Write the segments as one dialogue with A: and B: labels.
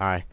A: Hi.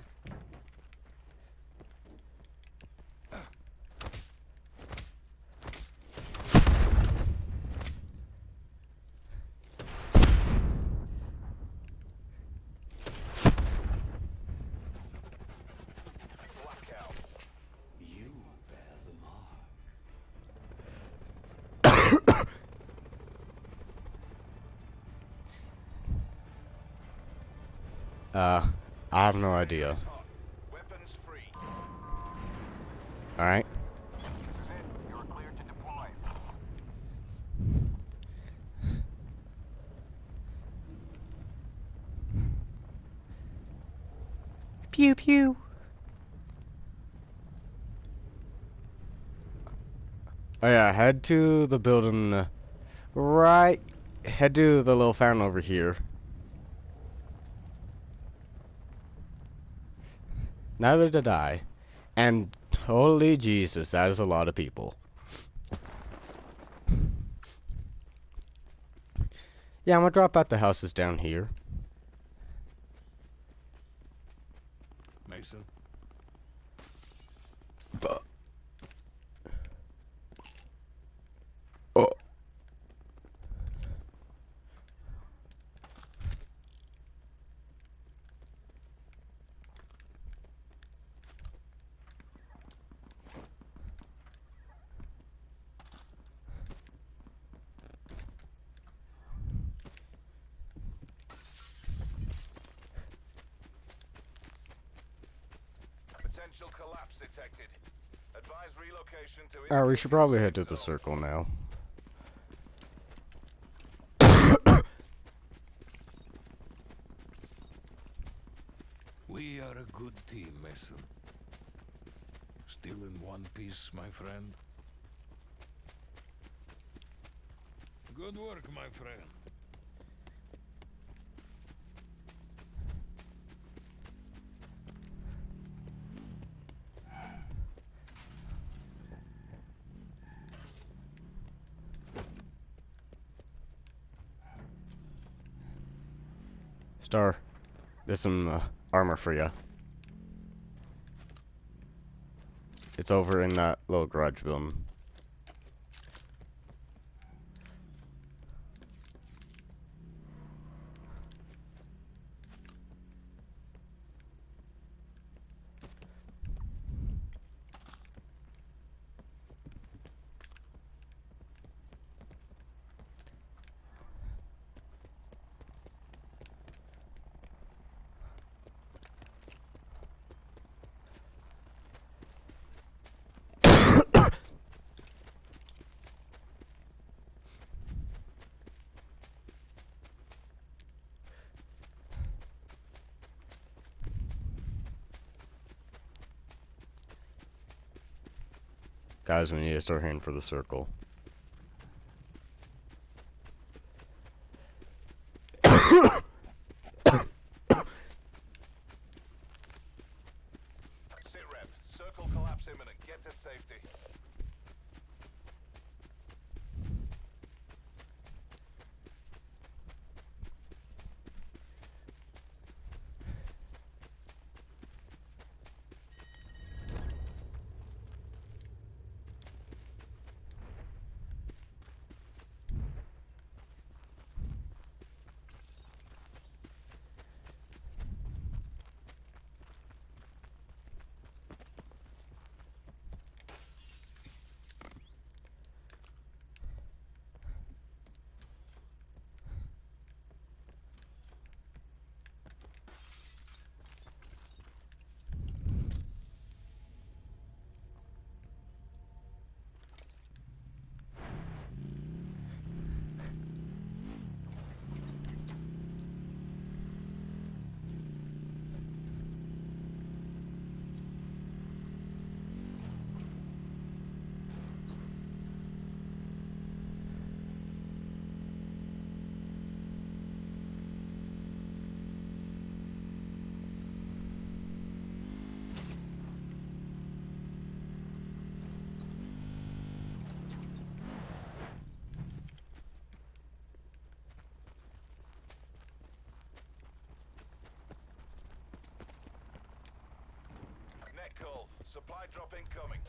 A: I have no idea. Alright.
B: This is it. You're cleared to deploy.
A: Pew pew. Oh yeah, head to the building right. Head to the little fountain over here. Neither did I. And holy Jesus, that is a lot of people. Yeah, I'm gonna drop out the houses down here.
C: Mason.
A: Oh.
B: Potential collapse detected. Advise relocation to.
A: Alright, we should probably head to the circle now.
C: We are a good team, Mason. Still in one piece, my friend. Good work, my friend.
A: Star, there's some armor for you. It's over in that little garage building. Guys, we need to start heading for the circle.
B: Sit rep. Circle collapse imminent. Get to safety. Supply drop incoming.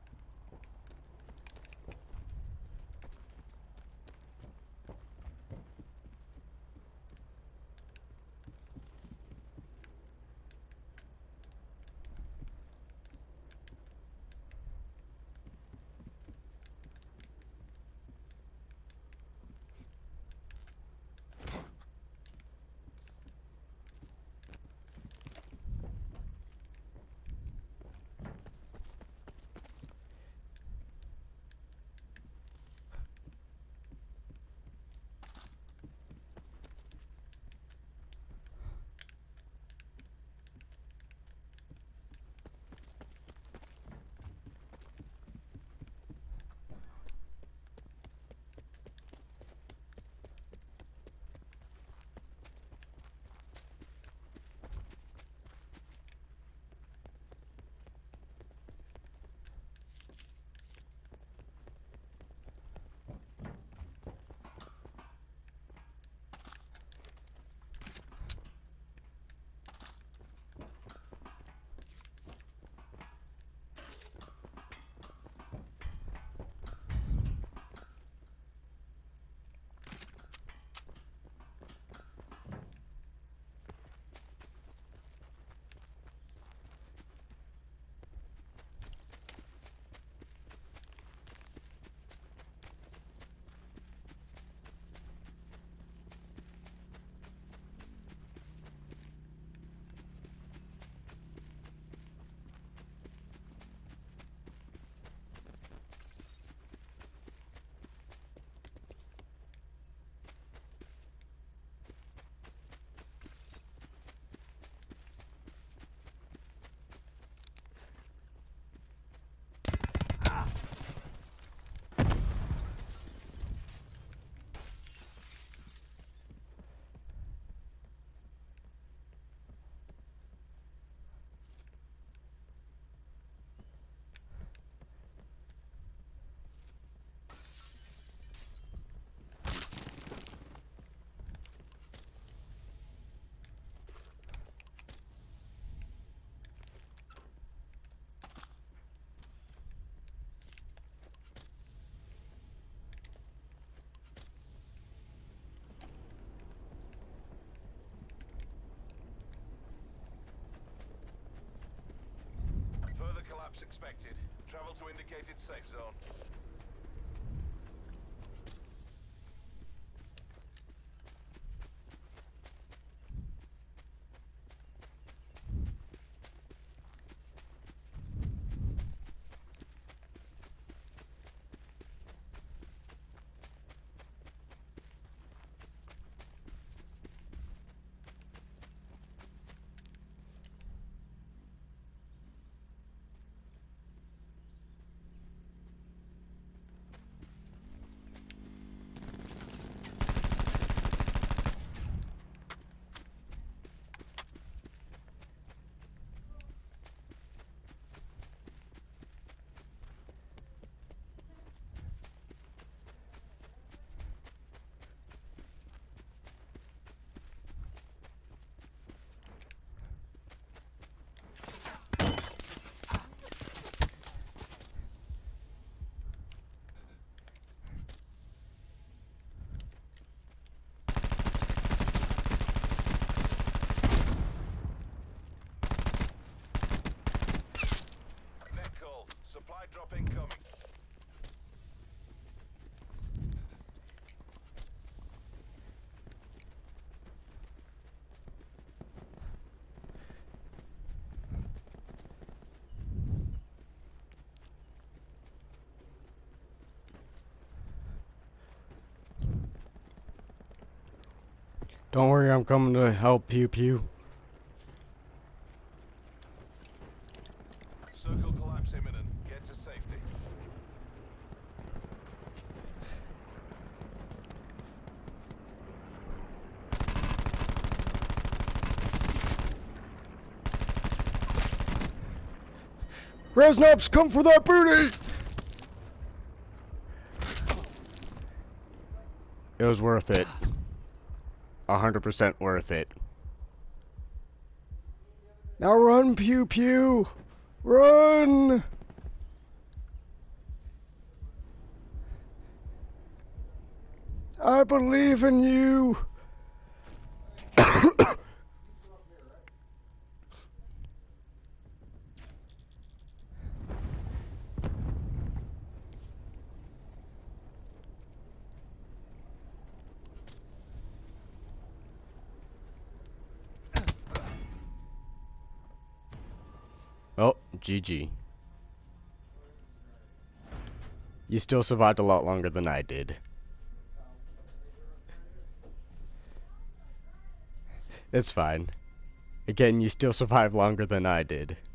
B: Further collapse expected. Travel to indicated safe zone. Supply drop incoming.
A: Don't worry, I'm coming to help Pew Pew.
B: Circle collapse imminent. Get to safety.
A: Reznovs, come for that booty! It was worth it. 100% worth it. Now run, Pew Pew! Run! I believe in you! Oh, GG. You still survived a lot longer than I did. It's fine. Again, you still survived longer than I did.